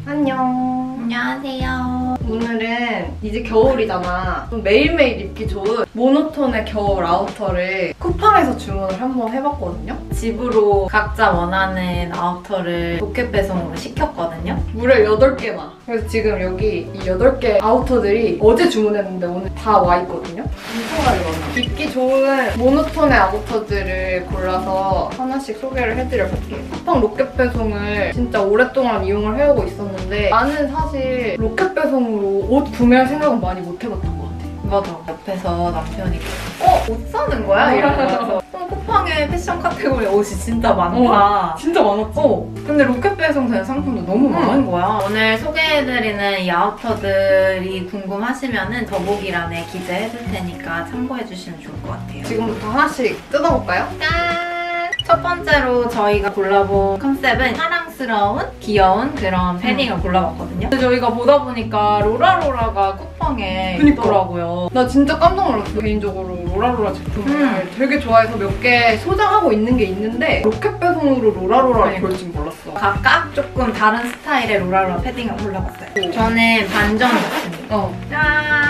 안녕. 안녕하세요. 오늘은 이제 겨울이잖아. 좀 매일매일 입기 좋은 모노톤의 겨울 아우터를 쿠팡에서 주문을 한번 해봤거든요. 집으로 각자 원하는 아우터를 로켓 배송으로 시켰거든요. 무려 8개나. 그래서 지금 여기 이 8개 아우터들이 어제 주문했는데 오늘 다 와 있거든요. 엄청나게 많아. 입기 좋은 모노톤의 아우터들을 골라서 하나씩 소개를 해드려볼게요. 쿠팡 로켓 배송을 진짜 오랫동안 이용을 해오고 있었는데 나는 사실 로켓 배송으로 옷 구매할 생각은 많이 못 해봤던 것 같아. 맞아. 옆에서 남편이 옷 사는 거야? 이러면서 쿠팡에 패션 카테고리 옷이 진짜 많다. 진짜 많았지? 근데 로켓 배송된 상품도 너무 많은 거야. 오늘 소개해드리는 이 아우터들이 궁금하시면 더보기란에 기재해둘 테니까 참고해주시면 좋을 것 같아요. 지금부터 하나씩 뜯어볼까요? 짠! 첫 번째로 저희가 골라본 컨셉은 사랑스러운, 귀여운 그런 패딩을 골라봤거든요. 근데 저희가 보다 보니까 로라로라가 쿠팡에 있더라고요. 나 진짜 깜짝 놀랐어. 개인적으로 로라로라 제품을 되게 좋아해서 몇 개 소장하고 있는 게 있는데 로켓 배송으로 로라로라를 볼 줄 몰랐어. 각각 조금 다른 스타일의 로라로라 패딩을 골라봤어요. 저는 반전 같습니다. 짠!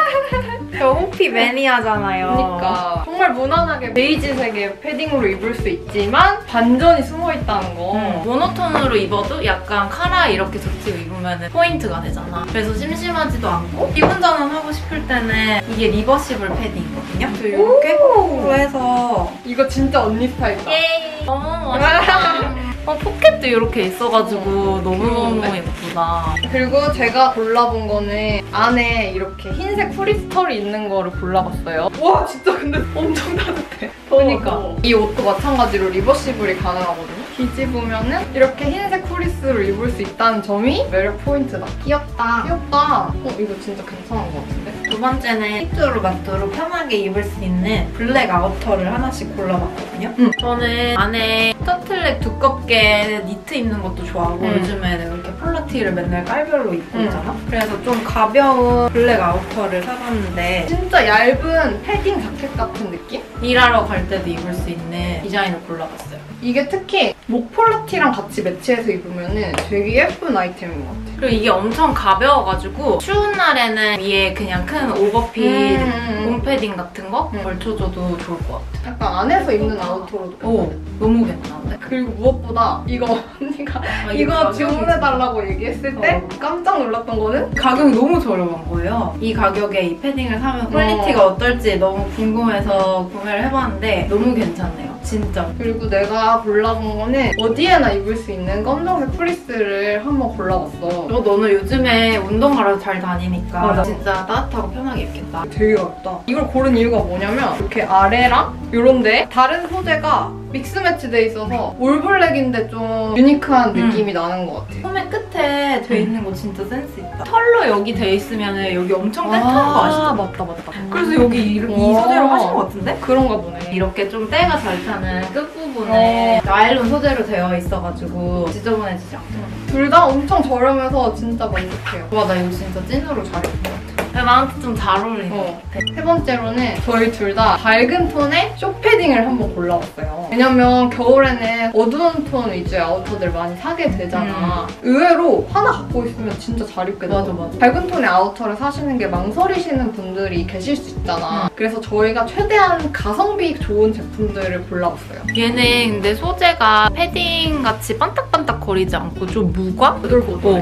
저 호피 매니아잖아요. 그러니까 정말 무난하게 베이지색의 패딩으로 입을 수 있지만 반전이 숨어있다는 거. 모노톤으로 입어도 약간 카라 이렇게 젖히고 입으면 포인트가 되잖아. 그래서 심심하지도 않고 기분 전환하고 싶을 때는 이게 리버시블 패딩이거든요. 이렇게 거꾸로 해서 이거 진짜 언니 스타일이다. 예이! 너무 멋있다. 포켓도 이렇게 있어가지고 너무너무 예쁘다. 그리고 제가 골라본 거는 안에 이렇게 흰색 프리스털이 있는 거를 골라봤어요. 와 진짜 근데 엄청 따뜻해. 그러니까. 이 옷도 마찬가지로 리버시블이 가능하거든요. 뒤집으면은 이렇게 흰색 프리스를 입을 수 있다는 점이 매력 포인트다. 귀엽다. 귀엽다. 이거 진짜 괜찮은 것 같은데? 두 번째는 핏도로 마토로 편하게 입을 수 있는 블랙 아우터를 하나씩 골라봤거든요. 저는 안에 터틀넥 두껍게 니트 입는 것도 좋아하고 요즘에 내가 이렇게 폴라티를 맨날 깔별로 입고 있잖아? 그래서 좀 가벼운 블랙 아우터를 사봤는데 진짜 얇은 패딩 자켓 같은 느낌? 일하러 갈 때도 입을 수 있는 디자인을 골라봤어요. 이게 특히 목 폴라티랑 같이 매치해서 입으면 되게 예쁜 아이템인 것 같아. 그리고 이게 엄청 가벼워가지고 추운 날에는 위에 그냥 큰 오버핏 홈패딩 같은 거 걸쳐줘도 좋을 것 같아. 약간 안에서 입는 아우터로도 너무 괜찮은데? 그리고 무엇보다 이거 언니가 이거 주문해달라고 얘기했을 때 깜짝 놀랐던 거는 가격이 너무 저렴한 거예요. 이 가격에 이 패딩을 사면 퀄리티가 어떨지 너무 궁금해서 구매를 해봤는데 너무 괜찮네요. 진짜. 그리고 내가 골라본 거는 어디에나 입을 수 있는 검정색 프리스를 한번 골라봤어. 너는 요즘에 운동하러 잘 다니니까 맞아. 진짜 따뜻하고 편하게 입겠다. 되게 가볍다. 이걸 고른 이유가 뭐냐면 이렇게 아래랑 이런데 다른 소재가 믹스 매치돼 있어서 올블랙인데 좀 유니크한 느낌이 나는 것 같아. 소매 끝에 돼 있는 거 진짜 센스 있다. 털로 여기 돼 있으면 여기 엄청 따뜻한 거 아시죠? 맞다. 그래서 여기 이 소재로 하신 것 같은데? 그런가 보네. 이렇게 좀 때가 잘 타는 끝부분에 나일론 소재로 되어 있어가지고 지저분해지지 않더라고요. 둘 다 엄청 저렴해서 진짜 만족해요. 와, 나 이거 진짜 찐으로 잘 입은 것 같아. 나한테 좀 잘 어울리는 것 같아. 세 번째로는 저희 둘 다 밝은 톤의 쇼패딩을 한번 골라봤어요. 왜냐면 겨울에는 어두운 톤 위주의 아우터들 많이 사게 되잖아. 의외로 하나 갖고 있으면 진짜 잘 입게 되더라고. 맞아. 밝은 톤의 아우터를 사시는 게 망설이시는 분들이 계실 수 있잖아. 그래서 저희가 최대한 가성비 좋은 제품들을 골라봤어요. 얘는 근데 소재가 패딩같이 반딱반딱 거리지 않고 좀 무광? 보들보들.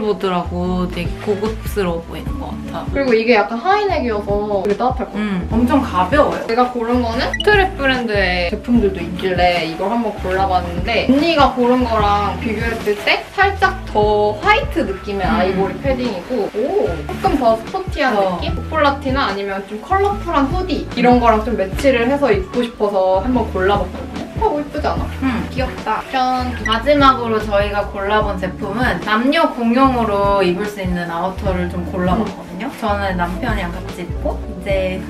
보들보들하고 되게 고급스러워 보이는 것 같아. 그리고 이게 약간 하이넥이어서 되게 따뜻할 것 같아. 엄청 가벼워요. 제가 고른 거는 스트랩 브랜드의 제품들도 있길래 이걸 한번 골라봤는데 언니가 고른 거랑 비교했을 때 살짝 더 화이트 느낌의 아이보리 패딩이고 조금 더 스포티한 느낌? 폴라티나 아니면 좀 컬러풀한 후디 이런 거랑 좀 매치를 해서 입고 싶어서 한번 골라봤거든요. 예쁘지 않아? 귀엽다. 짠! 마지막으로 저희가 골라본 제품은 남녀 공용으로 입을 수 있는 아우터를 좀 골라봤거든요. 저는 남편이랑 같이 입고 이제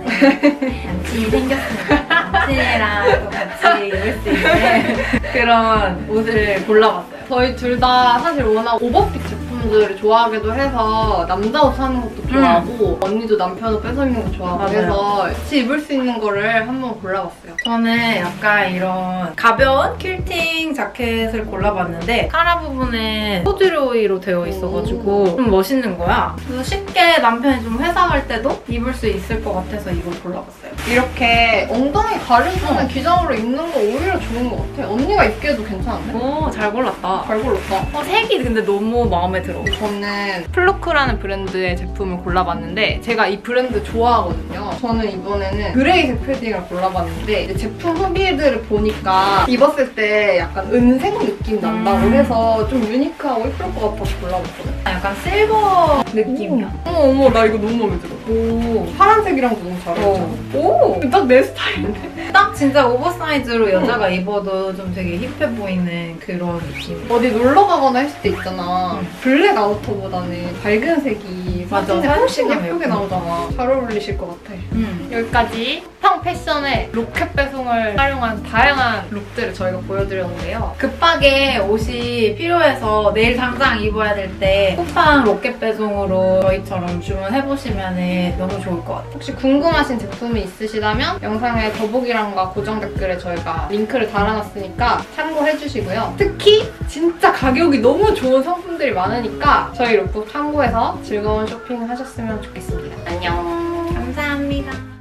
남친이 생겼습니다. 남친이랑 또 같이 입을 수 있는 그런 옷을 골라봤어요. 저희 둘 다 사실 워낙 오버핏 제품 분들을 좋아하기도 해서 남자 옷 사는 것도 좋아하고 언니도 남편 옷 뺏어 입는 거 좋아하고 맞아요. 그래서 같이 입을 수 있는 거를 한번 골라봤어요. 저는 약간 이런 가벼운 퀼팅 자켓을 골라봤는데 카라 부분에 코듀로이로 되어 있어가지고 좀 멋있는 거야. 그래서 쉽게 남편이 좀 회사 갈 때도 입을 수 있을 것 같아서 이걸 골라봤어요. 이렇게 엉덩이 가려주는 기장으로 입는 거 오히려 좋은 것 같아. 언니가 입기에도 괜찮은데? 오, 잘 골랐다. 잘 골랐다. 색이 근데 너무 마음에 들어. 저는 플루크라는 브랜드의 제품을 골라봤는데 제가 이 브랜드 좋아하거든요. 저는 이번에는 그레이색 패딩을 골라봤는데 이제 제품 후기들을 보니까 입었을 때 약간 은색 느낌 난다고 해서 좀 유니크하고 예쁠 것 같아서 골라봤거든. 약간 실버 느낌이야. 어머 나 이거 너무 마음에 들어. 오. 파란색이랑도 너무 잘 어울려. 오. 딱 내 스타일인데? 딱 진짜 오버사이즈로 여자가 입어도 좀 되게 힙해 보이는 그런 느낌. 어디 놀러 가거나 했을 때 있잖아. 응. 블랙 아우터보다는 밝은 색이 맞아, 사진에 훨씬 사진에 예쁘게 예쁘다. 나오잖아. 잘 어울리실 것 같아. 여기까지 쿠팡 패션의 로켓 배송을 활용한 다양한 룩들을 저희가 보여드렸는데요. 급하게 옷이 필요해서 내일 당장 입어야 될 때 쿠팡 로켓 배송으로 저희처럼 주문해보시면 너무 좋을 것 같아요. 혹시 궁금하신 제품이 있으시다면 영상에 더보기란과 고정 댓글에 저희가 링크를 달아놨으니까 참고해주시고요. 특히 진짜 가격이 너무 좋은 상품들이 많으니까 저희 룩북 참고해서 즐거운 쇼핑 하셨으면 좋겠습니다. 안녕! 감사합니다.